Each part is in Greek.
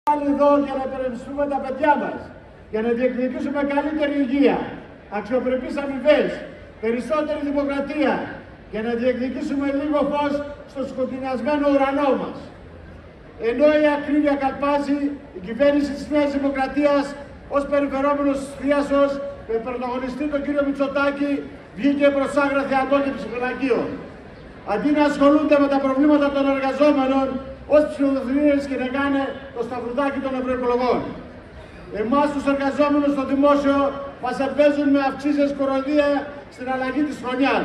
Πάλι εδώ για να υπερασπιστούμε τα παιδιά μας, για να διεκδικήσουμε καλύτερη υγεία, αξιοπρεπείς αμοιβές, περισσότερη δημοκρατία, για να διεκδικήσουμε λίγο φως στο σκοτεινιασμένο ουρανό μας. Ενώ η ακρίβεια καλπάζει, η κυβέρνηση της Νέας Δημοκρατίας ως περιφερόμενος της θρίασος με πρωταγωνιστή τον κύριο Μητσοτάκη βγήκε προς άγραφη αντόκεψη φυλακίων. Αντί να ασχολούνται με τα προβλήματα των εργαζόμενων, ως ψηφοδελτίες και να κάνε το σταυρουδάκι των ευρωεκλογών. Εμάς τους εργαζόμενους στο δημόσιο μας εμπέζουν με αυξήσεις κοροϊδία στην αλλαγή της χρονιάς.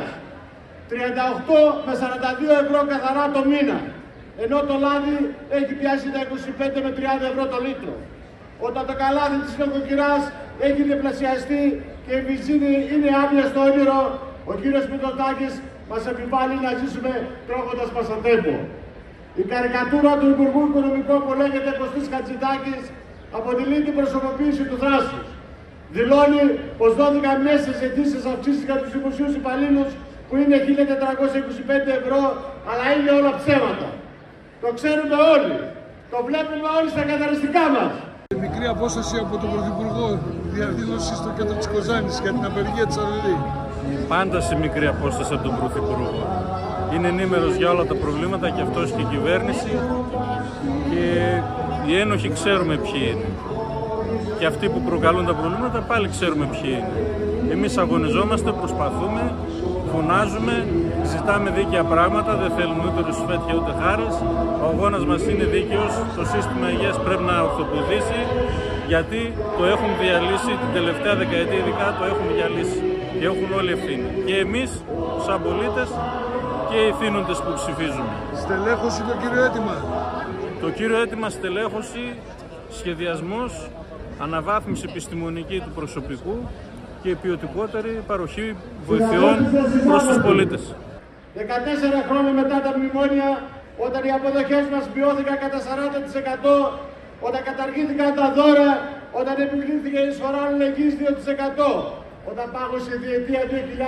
38 με 42 ευρώ καθαρά το μήνα, ενώ το λάδι έχει πιάσει τα 25 με 30 ευρώ το λίτρο. Όταν το καλάθι της νοικοκυράς έχει διπλασιαστεί και η βενζίνη είναι άδεια στο όνειρο, ο κύριος Μητσοτάκης μας επιβάλλει να ζήσουμε τρώγοντας πασατέμπο. Η καρικατούρα του Υπουργού Οικονομικών που λέγεται Κωστής Χατζηδάκης αποτελεί την προσωποποίηση του θράσους. Δηλώνει πως δόθηκαν μέσες αιτήσεις αυξήσεις για τους δημοσίους υπαλλήλους που είναι 1.425 ευρώ, αλλά είναι όλα ψέματα. Το ξέρουμε όλοι. Το βλέπουμε όλοι στα καθαριστικά μας. Μικρή απόσταση από τον Πρωθυπουργό διαδήλωση στο κέντρο της Κοζάνης για την απεργία της ΑΛΕΛΗ. Πάντα σε μικρή απόσταση από τον Πρωθυπουργό. Είναι ενήμερος για όλα τα προβλήματα και αυτός και η κυβέρνηση και οι ένοχοι ξέρουμε ποιοι είναι. Και αυτοί που προκαλούν τα προβλήματα πάλι ξέρουμε ποιοι είναι. Εμείς αγωνιζόμαστε, προσπαθούμε, φωνάζουμε, ζητάμε δίκαια πράγματα, δεν θέλουμε ούτε ρουσφέτια ούτε χάρες. Ο αγώνας μας είναι δίκαιος, το σύστημα υγείας πρέπει να ορθοποδήσει, γιατί το έχουν διαλύσει την τελευταία δεκαετία, ειδικά το έχουν διαλύσει και έχουν όλοι ευθύνη. Και εμείς, σαν πολίτες, και οι θύνοντες που ψηφίζουμε. Στελέχωση το κύριο αίτημα. Το κύριο αίτημα στελέχωση, σχεδιασμός, αναβάθμιση επιστημονική του προσωπικού και ποιοτικότερη παροχή βοηθειών προς τους πολίτες. 14 χρόνια μετά τα μνημόνια, όταν οι αποδοχές μας μειώθηκαν κατά 40%, όταν καταργήθηκαν τα δώρα, όταν επιβλήθηκε η εισφορά αλληλεγγύης 2%, όταν πάγωσε η διετία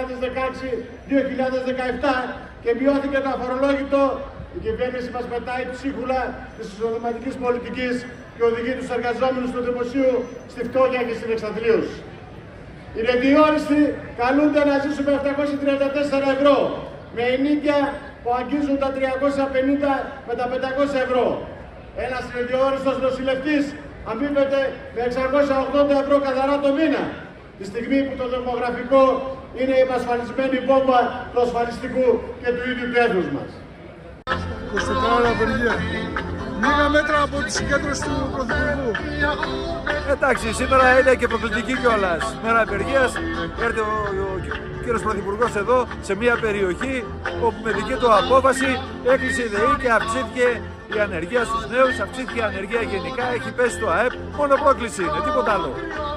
2016-2017 και μειώθηκε το αφορολόγητο, η κυβέρνηση μας πετάει ψίχουλα της εισοδηματικής πολιτικής και οδηγεί τους εργαζόμενους του δημοσίου στη φτώχεια και στην εξαθλίωση. Οι ρεγγιόριστοι καλούνται να ζήσουν με 734 ευρώ, με ενοίκια που αγγίζουν τα 350 με τα 500 ευρώ. Ένας ρεγγιόριστος νοσηλευτής αμείβεται με 680 ευρώ καθαρά το μήνα, τη στιγμή που το δημογραφικό είναι η ασφαλισμένη βόμβα του ασφαλιστικού και του ίδιου του έθνους μας. 24 απεργία. Λίγα μέτρα από τη συγκέντρωση του Πρωθυπουργού. Εντάξει, σήμερα είναι και προκλητική κιόλας. Μέρα απεργίας, έρθει ο κύριος Πρωθυπουργός εδώ σε μια περιοχή όπου με δική του απόφαση έκλεισε η ΔΕΗ και αυξήθηκε η ανεργία στους νέους, αυξήθηκε η ανεργία γενικά, έχει πέσει το ΑΕΠ. Μόνο πρόκληση είναι, τίποτα άλλο.